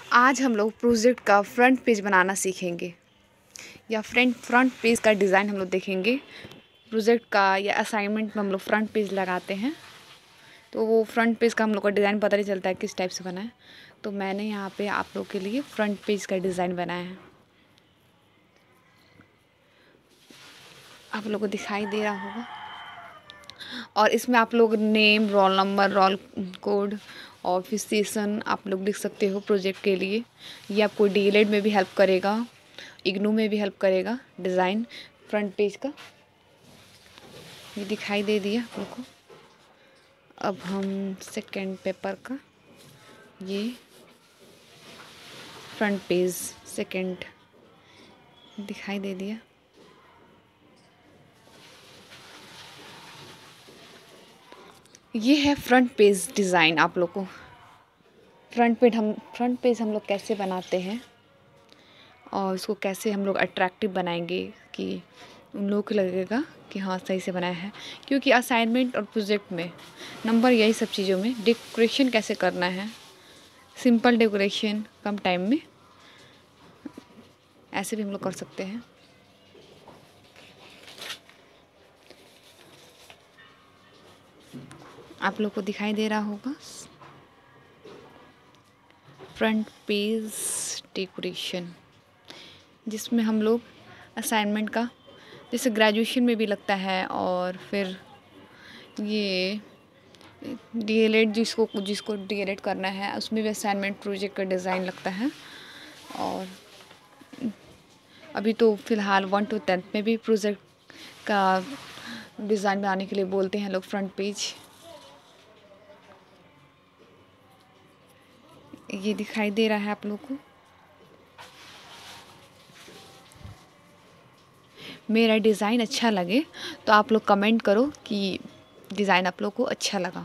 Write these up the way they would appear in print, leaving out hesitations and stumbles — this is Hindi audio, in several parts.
आज हम लोग प्रोजेक्ट का फ्रंट पेज बनाना सीखेंगे या फ्रंट पेज का डिज़ाइन हम लोग देखेंगे। प्रोजेक्ट का या असाइनमेंट में हम लोग फ्रंट पेज लगाते हैं तो वो फ्रंट पेज का हम लोग का डिज़ाइन पता नहीं चलता है किस टाइप से बना है। तो मैंने यहाँ पे आप लोग के लिए फ्रंट पेज का डिज़ाइन बनाया है। आप लोग को दिखाई दे रहा होगा और इसमें आप लोग name, roll number, roll code और फिर सेशन आप लोग लिख सकते हो प्रोजेक्ट के लिए। ये आपको डीएलएड में भी हेल्प करेगा, इग्नू में भी हेल्प करेगा। डिज़ाइन फ्रंट पेज का ये दिखाई दे दिया आप लोग को। अब हम सेकेंड पेपर का ये फ्रंट पेज सेकेंड दिखाई दे दिया। ये है फ्रंट पेज डिज़ाइन। आप लोग को फ्रंट पेज हम लोग कैसे बनाते हैं और इसको कैसे हम लोग अट्रैक्टिव बनाएंगे कि उन लोगों को लगेगा कि हाँ सही से बनाया है। क्योंकि असाइनमेंट और प्रोजेक्ट में नंबर यही सब चीज़ों में डेकोरेशन कैसे करना है, सिंपल डेकोरेशन कम टाइम में, ऐसे भी हम लोग कर सकते हैं। आप लोग को दिखाई दे रहा होगा फ्रंट पेज डेकोरेशन, जिसमें हम लोग असाइनमेंट का जैसे ग्रेजुएशन में भी लगता है और फिर ये डीएलएड जिसको डीएलएड करना है उसमें भी असाइनमेंट प्रोजेक्ट का डिज़ाइन लगता है। और अभी तो फ़िलहाल 1 to 10 में भी प्रोजेक्ट का डिज़ाइन बनाने के लिए बोलते हैं लोग फ्रंट पेज। ये दिखाई दे रहा है आप लोग को। मेरा डिज़ाइन अच्छा लगे तो आप लोग कमेंट करो कि डिज़ाइन आप लोग को अच्छा लगा।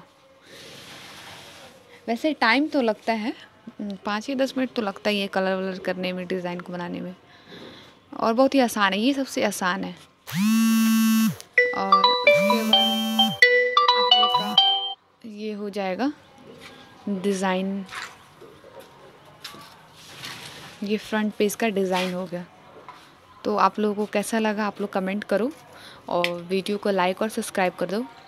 वैसे टाइम तो लगता है 5 या 10 मिनट तो लगता ही है कलर वलर करने में, डिज़ाइन को बनाने में, और बहुत ही आसान है। ये सबसे आसान है। और उसके बाद आप लोग का ये हो जाएगा डिज़ाइन। ये फ्रंट पेज का डिज़ाइन हो गया। तो आप लोगों को कैसा लगा आप लोग कमेंट करो और वीडियो को लाइक और सब्सक्राइब कर दो।